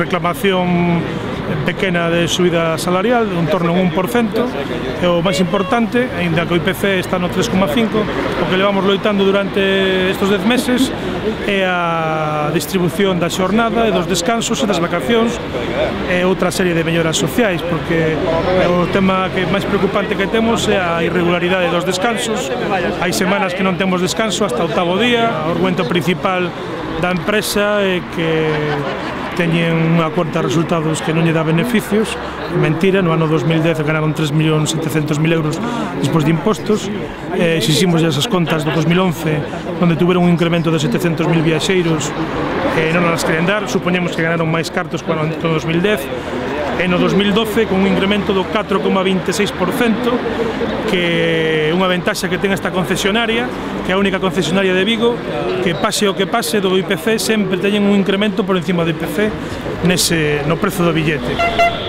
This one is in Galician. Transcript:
reclamación pequena de subida salarial, en torno a un 1%, e o máis importante, aínda que o IPC está no 3,5%, o que levamos loitando durante estes 10 meses é a distribución da xornada e dos descansos e das vacacións e outra serie de melloras sociais, porque o tema que máis preocupante que temos é a irregularidade dos descansos. Hai semanas que non temos descanso hasta o 8º día. O argumento principal da empresa é que teñen unha conta de resultados que non lle dá beneficios. Mentira, no ano 2010 ganaron 3.700.000 euros despois de impostos. Exiximos esas contas do 2011, onde tuveron un incremento de 700.000 viaxeiros, non as queren dar. Supoñemos que ganaron máis cartos que no 2010. E no 2012, con un incremento do 4,26%, que é unha ventaxa que ten esta concesionaria, que é a única concesionaria de Vigo, que pase o que pase do IPC, sempre teñen un incremento por encima do IPC no prezo do billete.